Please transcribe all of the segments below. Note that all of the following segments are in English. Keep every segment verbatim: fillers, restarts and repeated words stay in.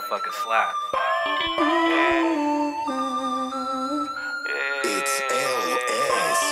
motherfucker slaps. It's L S,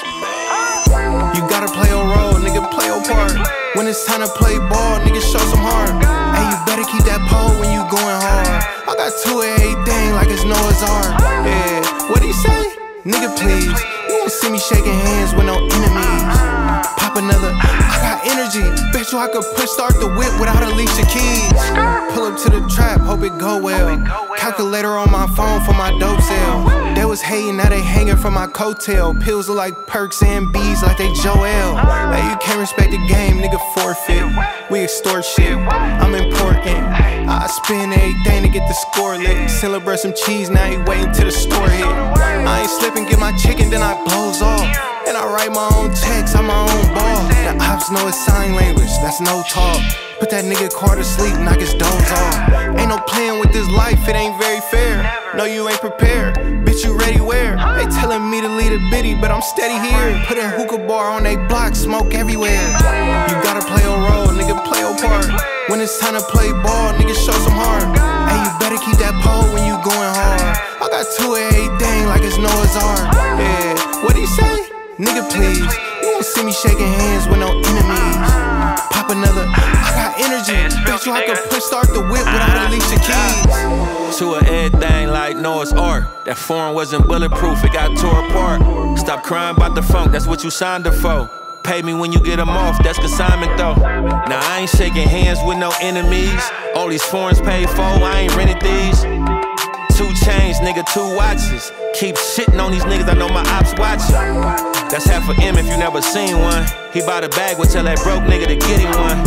man. You gotta play your role, nigga, play your part. When it's time to play ball, nigga, show some heart. Hey, you better keep that pole when you going hard. I got two of everything like it's Noah's Ark. Yeah, what he say? Nigga, please. You won't see me shaking hands with no enemies. Pop another, I got energy. Bet you I could push start the whip without Alicia Keys. Pull up to the trap, hope it go well. Calculator on my phone for my dope sale. They was hating, now they hanging from my coattail. Pills look like perks and bees like they Joel. Hey, you can't respect the game, nigga, forfeit. We extort shit, I'm important. I spend everything to get the score lit. Celebrate some cheese, now he waiting till the store hit. I ain't slipping, get my chicken, then I blows off. And I write my own checks, I'm my own boss. The ops know it's sign language, that's no talk. Put that nigga car to sleep, knock his doze off. Ain't no playing with this life, it ain't very fair. No, you ain't prepared, bitch, you ready where? They telling me to lead a biddy, but I'm steady here. Put a hookah bar on they block, smoke everywhere. You gotta play your role, nigga, play your part. When it's time to play ball, nigga, show some heart. Hey, you better keep that pole when you going hard. I got two of everything like it's Noah's Ark. Yeah, what he say? Nigga, please. You won't see me shaking hands with no enemies. Pop another, I got energy. Bet you I could push start the whip without Alicia Keys. To a everything like Noah's Ark. That form wasn't bulletproof, it got tore apart. Stop crying about the funk, that's what you signed up for. Pay me when you get them off, that's consignment though. Now I ain't shaking hands with no enemies. All these foreigns paid for, I ain't rented these. Two chains, nigga, two watches. Keep shitting on these niggas, I know my ops watching. That's half a M if you never seen one. He bought a bag, would tell that broke nigga to get him one.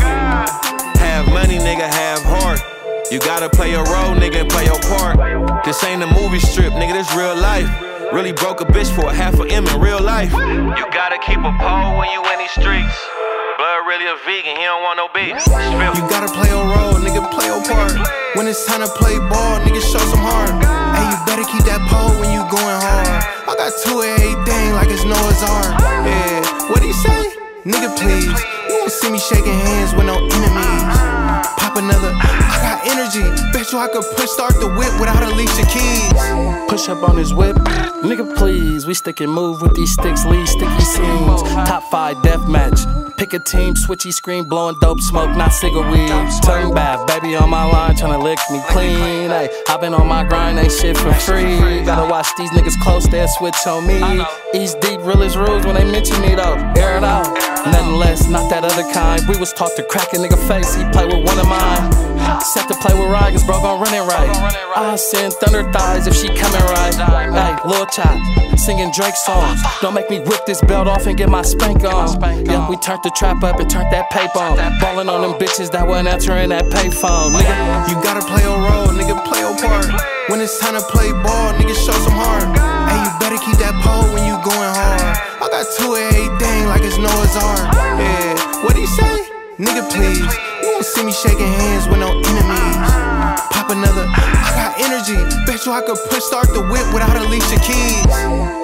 Have money, nigga, have heart. You gotta play your role, nigga, and play your part. This ain't a movie strip, nigga, this real life. Really broke a bitch for a half a M in real life. You gotta keep a pole when you in these streets. Blood really a vegan, he don't want no beef. You gotta play your role, nigga, play your part. When it's time to play ball, nigga, show some heart. Hey, you better keep that pole when you going hard. I got two of everything like it's Noah's Ark. Yeah, what he say? Nigga, please. You won't see me shaking hands with no enemies. Pop another, I got energy. Bet you I could push start the whip without Alicia Keys. Push up on his whip, nigga, please. We stick and move with these sticks, lead sticky seams. Top five death match. Pick a team, switchy screen, blowing dope smoke, not cigarette weeds. Tongue bath, baby on my line, tryna lick me clean. Ay, I been on my grind, ain't shit for free. Gotta watch these niggas close, they'll switch on me. East deep, real as rules when they mention me though. Air it out, nothing less, not that other kind. We was taught to crack a nigga face, he play with one of mine. Set to play with Rygers, bro, gon' run it right. I send thunder thighs if she coming right. Hey, Lil Chop, singing Drake songs. Don't make me whip this belt off and get my spank on. Yeah, we turned the trap up and turned that paper on. Ballin' on them bitches that wasn't answering that payphone, nigga. You gotta play your role, nigga, play your part. When it's time to play ball, nigga, show some heart. Hey, you better keep that pole when you going hard. I got two of everything like it's Noah's Ark. Yeah, what he say? Nigga, please. You won't see me shaking hands with no enemies. Pop another, I got energy. Bet you I could push start the whip without Alicia Keys.